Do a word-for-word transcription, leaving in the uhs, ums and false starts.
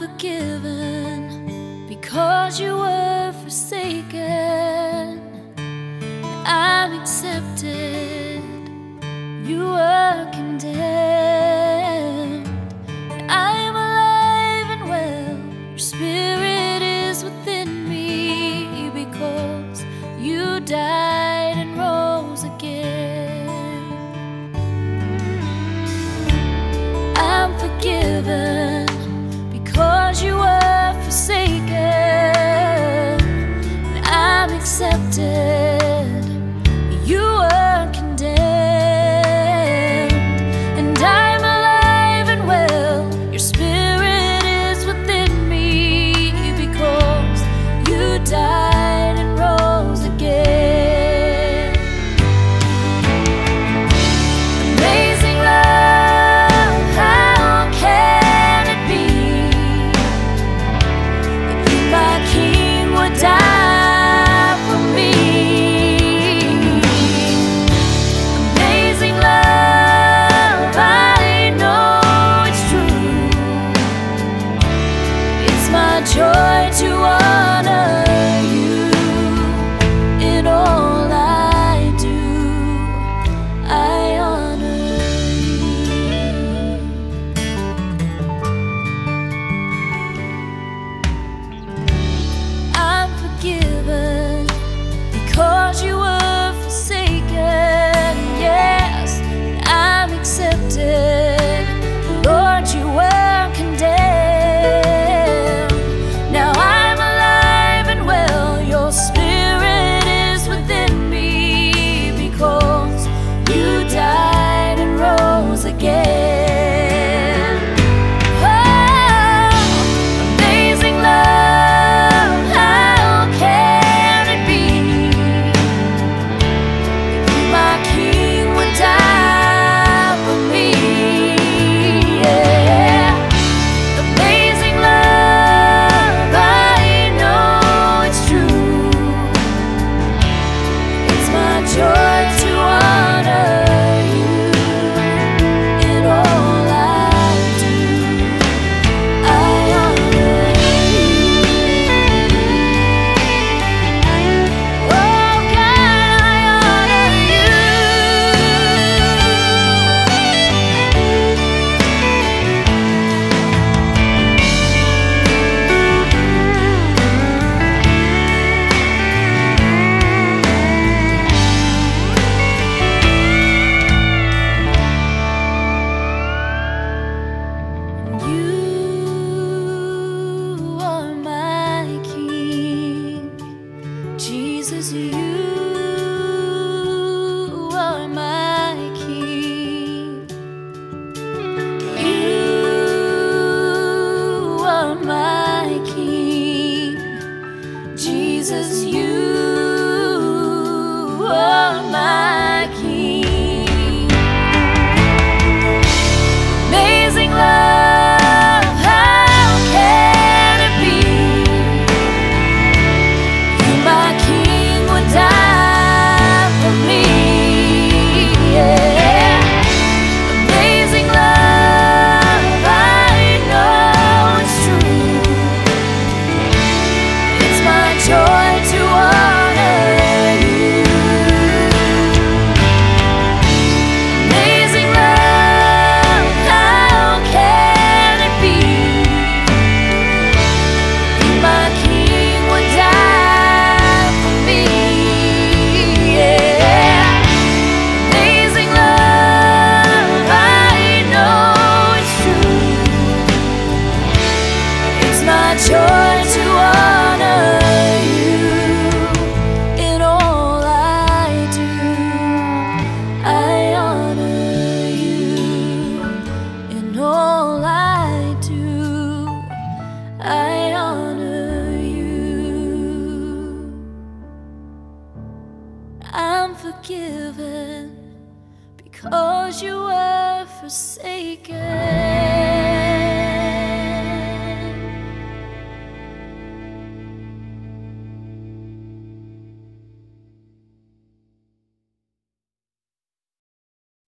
forgiven because you were forsaken. I'm accepted, you were condemned. I'm alive and well, your spirit is within me, because you died and rose again. I'm forgiven because you were forsaken, and I'm accepted, you were condemned. And I'm alive and well, your spirit is within me, because you died and rose again. Amazing love, how can it be that you, my King, would die for me? Amazing love, I know it's true. It's my joy to honor you in all I do. I honor you. I'm forgiven because you were forsaken. Yes, I'm accepted. Lord, you were condemned. Now I'm alive and well, your spirit is within me, because you died and rose again. Oh, amazing love, how can it be that you, my King, would die for me? Yeah. Amazing love, I know it's true. It's my joy to honor you in all I do. I honor you. Oh God, I honor you. You are my King, Jesus, you are my King. You are my King, Jesus, you are my King. Amazing love, how can it be you, my King, would die for me? Yeah. Amazing love, I know it's true. It's my joy to honor you. Amazing love, how can it be you, my King, would die for me? Yeah. Amazing love, I know it's true. It's my joy to honor you in all I do. I honor you in all I do. I honor you. I'm forgiven because you were forsaken.